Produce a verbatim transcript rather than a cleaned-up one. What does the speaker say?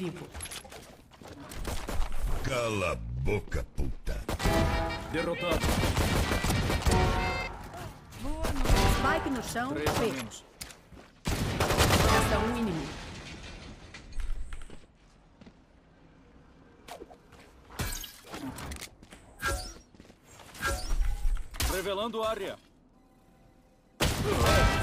Vivo. Cala a boca, puta. Derrotado. Spike no chão. Três a B. menos. Resta um inimigo. Revelando área.